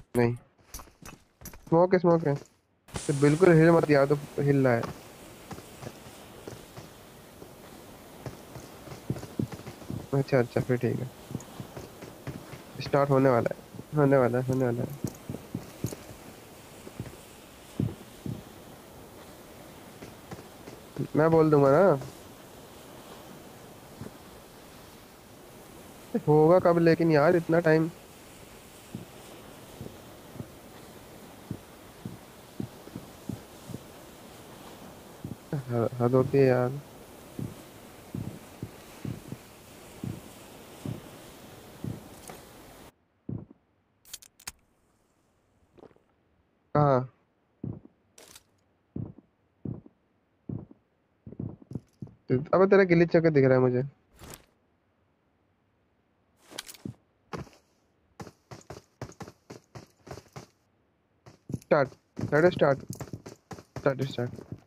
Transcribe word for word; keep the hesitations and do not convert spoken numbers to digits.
नहीं, स्मोक है स्मोक है। तो बिल्कुल हिल मत यार, तो हिल रहा है। अच्छा अच्छा, फिर ठीक है। स्टार्ट होने वाला है, होने वाला है, होने वाला है। मैं बोल दूंगा ना। होगा कब लेकिन यार, इतना टाइम। हद होती है यार। कहाँ? अबे तेरा गिलीच चक्कर दिख रहा है मुझे। Start. Start start. Start start.